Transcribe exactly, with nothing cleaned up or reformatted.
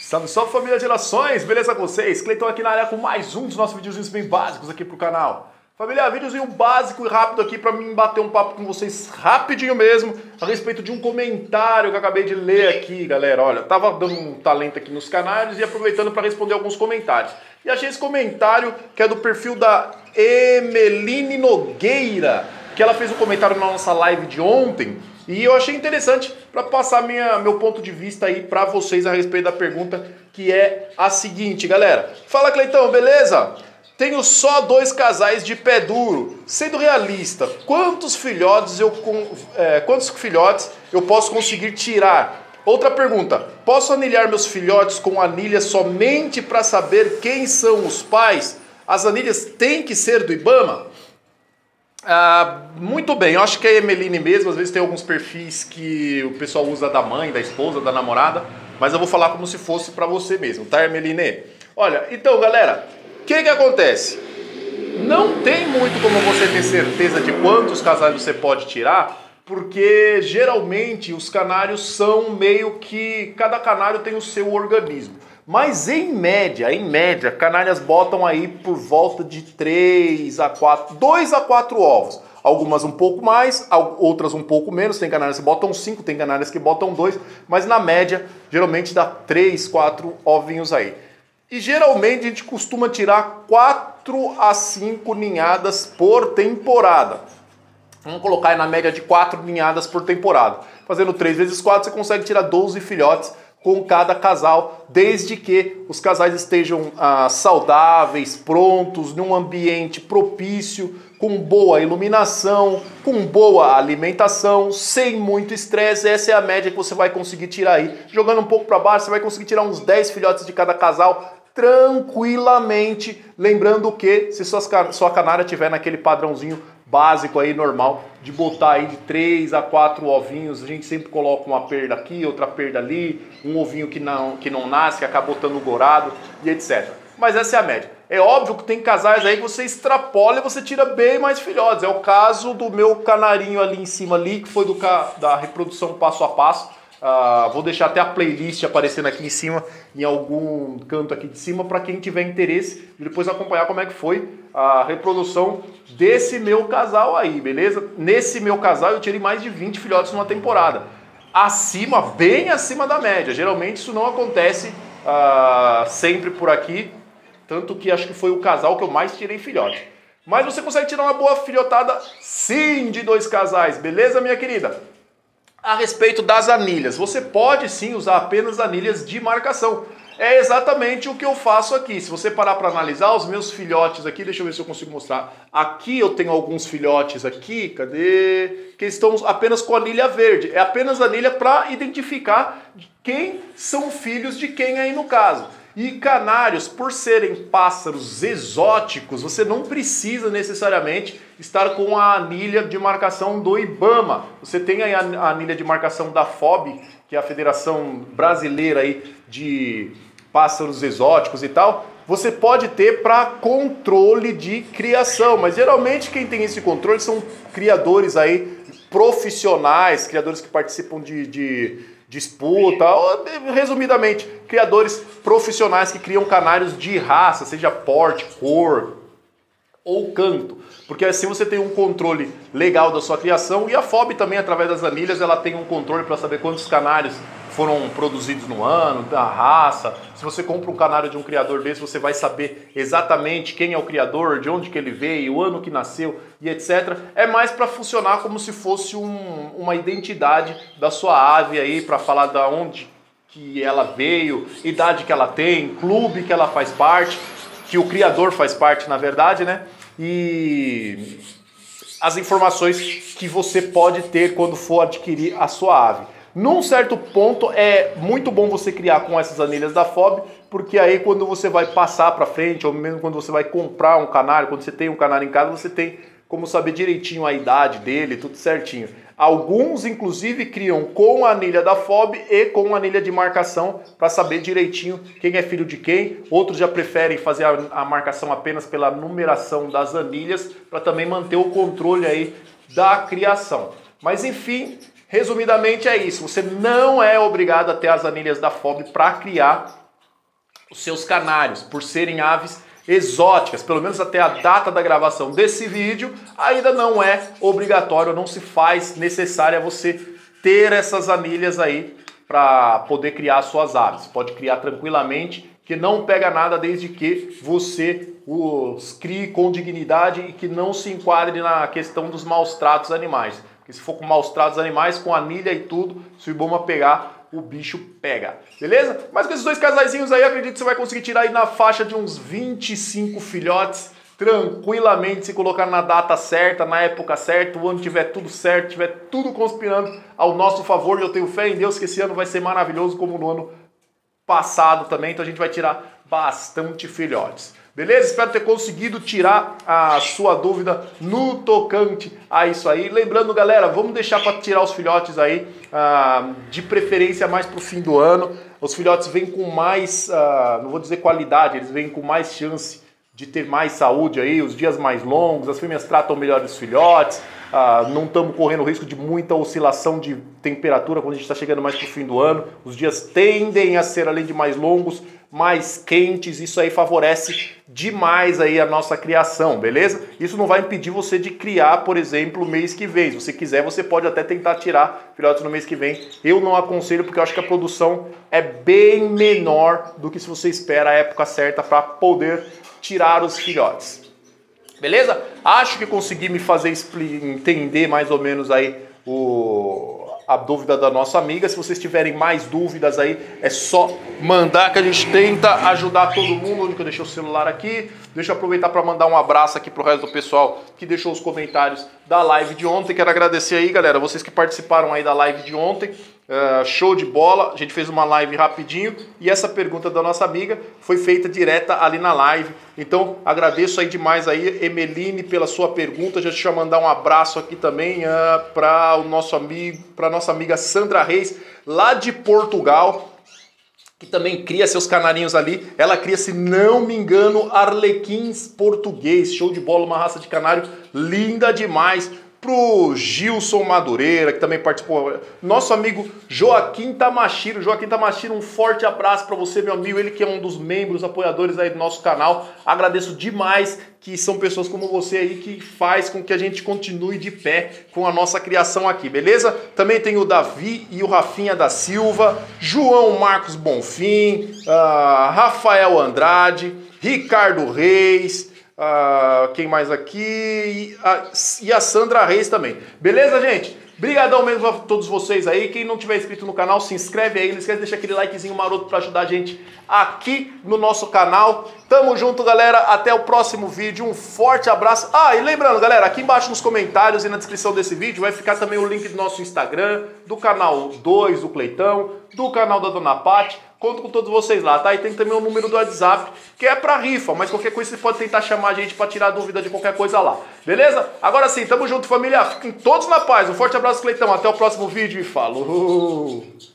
Salve, salve família Gerações, beleza com vocês? Cleiton aqui na área com mais um dos nossos videozinhos bem básicos aqui pro canal. Família, videozinho básico e rápido aqui pra mim bater um papo com vocês rapidinho mesmo a respeito de um comentário que eu acabei de ler aqui, galera. Olha, eu tava dando um talento aqui nos canais e aproveitando para responder alguns comentários. E achei esse comentário que é do perfil da Emeline Nogueira, que ela fez um comentário na nossa live de ontem. E eu achei interessante para passar minha, meu ponto de vista aí para vocês a respeito da pergunta, que é a seguinte, galera. Fala, Cleitão, beleza? Tenho só dois casais de pé duro. Sendo realista, quantos filhotes eu, é, quantos filhotes eu posso conseguir tirar? Outra pergunta, posso anilhar meus filhotes com anilha somente para saber quem são os pais? As anilhas têm que ser do Ibama? Ah, muito bem, eu acho que é a Emeline mesmo, às vezes tem alguns perfis que o pessoal usa da mãe, da esposa, da namorada, mas eu vou falar como se fosse pra você mesmo, tá, Emeline? Olha, então galera, o que que acontece? Não tem muito como você ter certeza de quantos casais você pode tirar, porque geralmente os canários são meio que, cada canário tem o seu organismo. Mas em média, em média, canárias botam aí por volta de três a quatro, dois a quatro ovos. Algumas um pouco mais, outras um pouco menos. Tem canárias que botam cinco, tem canárias que botam dois, mas na média, geralmente dá três, quatro ovinhos aí. E geralmente a gente costuma tirar quatro a cinco ninhadas por temporada. Vamos colocar aí na média de quatro ninhadas por temporada. Fazendo três vezes quatro, você consegue tirar doze filhotes com cada casal, desde que os casais estejam ah, saudáveis, prontos, num ambiente propício, com boa iluminação, com boa alimentação, sem muito estresse. Essa é a média que você vai conseguir tirar aí. Jogando um pouco para baixo, você vai conseguir tirar uns dez filhotes de cada casal tranquilamente. Lembrando que se sua, sua canária estiver naquele padrãozinho básico aí, normal, de botar aí de três a quatro ovinhos, a gente sempre coloca uma perda aqui, outra perda ali, um ovinho que não, que não nasce, que acaba botando gorado e etcétera. Mas essa é a média. É óbvio que tem casais aí que você extrapola e você tira bem mais filhotes. É o caso do meu canarinho ali em cima ali, que foi do, da reprodução passo a passo. Uh, vou deixar até a playlist aparecendo aqui em cima, em algum canto aqui de cima, para quem tiver interesse de depois acompanhar como é que foi a reprodução desse meu casal aí, beleza? Nesse meu casal eu tirei mais de vinte filhotes numa temporada. Acima, bem acima da média. Geralmente isso não acontece uh, sempre por aqui, tanto que acho que foi o casal que eu mais tirei filhote. Mas você consegue tirar uma boa filhotada sim de dois casais, beleza, minha querida? A respeito das anilhas, você pode sim usar apenas anilhas de marcação. É exatamente o que eu faço aqui. Se você parar para analisar os meus filhotes aqui, deixa eu ver se eu consigo mostrar. Aqui eu tenho alguns filhotes aqui, cadê? Que estão apenas com anilha verde. É apenas anilha para identificar quem são filhos de quem aí no caso. E canários, por serem pássaros exóticos, você não precisa necessariamente estar com a anilha de marcação do Ibama. Você tem aí a anilha de marcação da F O B, que é a Federação Brasileira aí de Pássaros Exóticos e tal. Você pode ter para controle de criação, mas geralmente quem tem esse controle são criadores aí profissionais, criadores que participam de... de disputa, ou, resumidamente, criadores profissionais que criam canários de raça, seja porte, cor ou canto, porque assim você tem um controle legal da sua criação. E a F O B também, através das anilhas, ela tem um controle para saber quantos canários foram produzidos no ano, da raça. Se você compra um canário de um criador desse, você vai saber exatamente quem é o criador, de onde que ele veio, o ano que nasceu e etcétera. É mais para funcionar como se fosse um, uma identidade da sua ave aí, para falar da onde que ela veio, idade que ela tem, clube que ela faz parte, que o criador faz parte, na verdade, né? E as informações que você pode ter quando for adquirir a sua ave. Num certo ponto é muito bom você criar com essas anilhas da F O B, porque aí quando você vai passar para frente, ou mesmo quando você vai comprar um canário, quando você tem um canário em casa, você tem como saber direitinho a idade dele, tudo certinho. Alguns, inclusive, criam com a anilha da F O B e com a anilha de marcação para saber direitinho quem é filho de quem. Outros já preferem fazer a, a marcação apenas pela numeração das anilhas para também manter o controle aí da criação. Mas, enfim, resumidamente é isso. Você não é obrigado a ter as anilhas da F O B para criar os seus canários, por serem aves exóticas, pelo menos até a data da gravação desse vídeo, ainda não é obrigatório, não se faz necessária você ter essas anilhas aí para poder criar suas aves. Pode criar tranquilamente, que não pega nada desde que você os crie com dignidade e que não se enquadre na questão dos maus tratos animais. Porque se for com maus tratos animais, com anilha e tudo, se o Ibama pegar, o bicho pega. Beleza? Mas com esses dois casaizinhos aí, acredito que você vai conseguir tirar aí na faixa de uns vinte e cinco filhotes, tranquilamente, se colocar na data certa, na época certa, o ano tiver tudo certo, tiver tudo conspirando ao nosso favor. E eu tenho fé em Deus que esse ano vai ser maravilhoso como no ano passado também, então a gente vai tirar bastante filhotes. Beleza? Espero ter conseguido tirar a sua dúvida no tocante a isso aí. Lembrando, galera, vamos deixar para tirar os filhotes aí, ah, de preferência mais para o fim do ano. Os filhotes vêm com mais, ah, não vou dizer qualidade, eles vêm com mais chance de ter mais saúde aí, os dias mais longos, as fêmeas tratam melhor os filhotes, ah, não estamos correndo risco de muita oscilação de temperatura quando a gente está chegando mais para o fim do ano. Os dias tendem a ser, além de mais longos, mais quentes, isso aí favorece demais aí a nossa criação, beleza? Isso não vai impedir você de criar, por exemplo, mês que vem. Se você quiser, você pode até tentar tirar filhotes no mês que vem. Eu não aconselho porque eu acho que a produção é bem menor do que se você espera a época certa para poder tirar os filhotes. Beleza? Acho que consegui me fazer entender mais ou menos aí o... a dúvida da nossa amiga. Se vocês tiverem mais dúvidas aí, é só mandar que a gente tenta ajudar todo mundo. Onde que eu deixei o celular aqui? Deixa eu aproveitar para mandar um abraço aqui pro resto do pessoal que deixou os comentários da live de ontem. Quero agradecer aí, galera, vocês que participaram aí da live de ontem. Uh, show de bola, a gente fez uma live rapidinho e essa pergunta da nossa amiga foi feita direta ali na live. Então agradeço aí demais aí, Emeline, pela sua pergunta. Já deixa eu mandar um abraço aqui também uh, para o nosso amigo, para nossa amiga Sandra Reis, lá de Portugal, que também cria seus canarinhos ali. Ela cria, se não me engano, arlequins português. Show de bola, uma raça de canário linda demais. Pro Gilson Madureira, que também participou, nosso amigo Joaquim Tamashiro. Joaquim Tamashiro, um forte abraço para você, meu amigo, ele que é um dos membros, apoiadores aí do nosso canal. Agradeço demais, que são pessoas como você aí que faz com que a gente continue de pé com a nossa criação aqui, beleza? Também tem o Davi e o Rafinha da Silva, João Marcos Bonfim, uh, Rafael Andrade, Ricardo Reis, Uh, quem mais aqui? E a, e a Sandra Reis também. Beleza, gente? Brigadão mesmo a todos vocês aí. Quem não tiver inscrito no canal, se inscreve aí. Não esquece de deixar aquele likezinho maroto pra ajudar a gente aqui no nosso canal. Tamo junto, galera. Até o próximo vídeo. Um forte abraço. Ah, e lembrando, galera, aqui embaixo nos comentários e na descrição desse vídeo vai ficar também o link do nosso Instagram, do canal dois do Cleitão, do canal da Dona Paty. Conto com todos vocês lá, tá? E tem também o número do WhatsApp, que é pra rifa, mas qualquer coisa você pode tentar chamar a gente pra tirar dúvida de qualquer coisa lá. Beleza? Agora sim, tamo junto, família. Fiquem todos na paz. Um forte abraço, Cleitão. Até o próximo vídeo e falou!